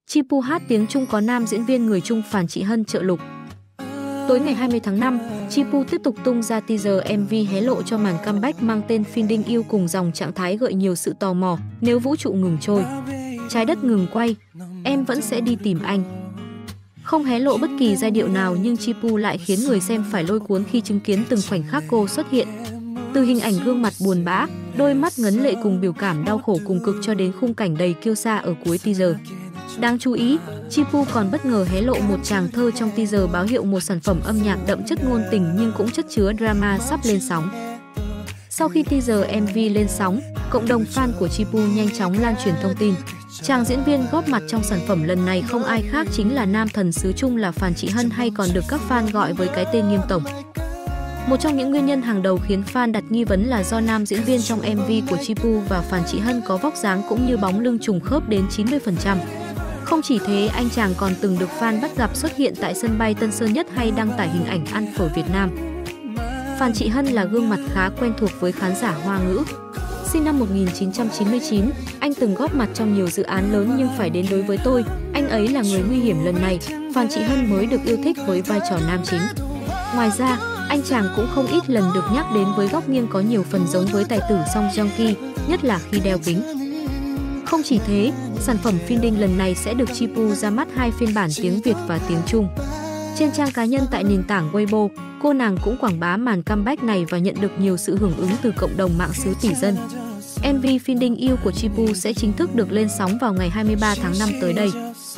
Chipu hát tiếng Trung có nam diễn viên người Trung Phàn Trị Hân trợ lục. Tối ngày 20 tháng 5, Chipu tiếp tục tung ra teaser MV hé lộ cho màn comeback mang tên Finding You cùng dòng trạng thái gợi nhiều sự tò mò. Nếu vũ trụ ngừng trôi, trái đất ngừng quay, em vẫn sẽ đi tìm anh. Không hé lộ bất kỳ giai điệu nào nhưng Chipu lại khiến người xem phải lôi cuốn khi chứng kiến từng khoảnh khắc cô xuất hiện. Từ hình ảnh gương mặt buồn bã, đôi mắt ngấn lệ cùng biểu cảm đau khổ cùng cực cho đến khung cảnh đầy kiêu sa ở cuối teaser. Đáng chú ý, Chipu còn bất ngờ hé lộ một tràng thơ trong teaser báo hiệu một sản phẩm âm nhạc đậm chất ngôn tình nhưng cũng chất chứa drama sắp lên sóng. Sau khi teaser MV lên sóng, cộng đồng fan của Chipu nhanh chóng lan truyền thông tin. Chàng diễn viên góp mặt trong sản phẩm lần này không ai khác chính là nam thần xứ Trung là Phàn Trị Hân hay còn được các fan gọi với cái tên nghiêm tổng. Một trong những nguyên nhân hàng đầu khiến fan đặt nghi vấn là do nam diễn viên trong MV của Chipu và Phàn Trị Hân có vóc dáng cũng như bóng lưng trùng khớp đến 90%. Không chỉ thế, anh chàng còn từng được fan bắt gặp xuất hiện tại sân bay Tân Sơn Nhất hay đăng tải hình ảnh ăn phở Việt Nam. Phàn Trị Hân là gương mặt khá quen thuộc với khán giả Hoa ngữ. Sinh năm 1999, anh từng góp mặt trong nhiều dự án lớn nhưng phải đến đối với tôi, anh ấy là người nguy hiểm lần này, Phàn Trị Hân mới được yêu thích với vai trò nam chính. Ngoài ra, anh chàng cũng không ít lần được nhắc đến với góc nghiêng có nhiều phần giống với tài tử Song Joong Ki, nhất là khi đeo kính. Không chỉ thế, sản phẩm Finding lần này sẽ được Chipu ra mắt hai phiên bản tiếng Việt và tiếng Trung. Trên trang cá nhân tại nền tảng Weibo, cô nàng cũng quảng bá màn comeback này và nhận được nhiều sự hưởng ứng từ cộng đồng mạng xứ tỷ dân. MV Finding You của Chipu sẽ chính thức được lên sóng vào ngày 23 tháng 5 tới đây.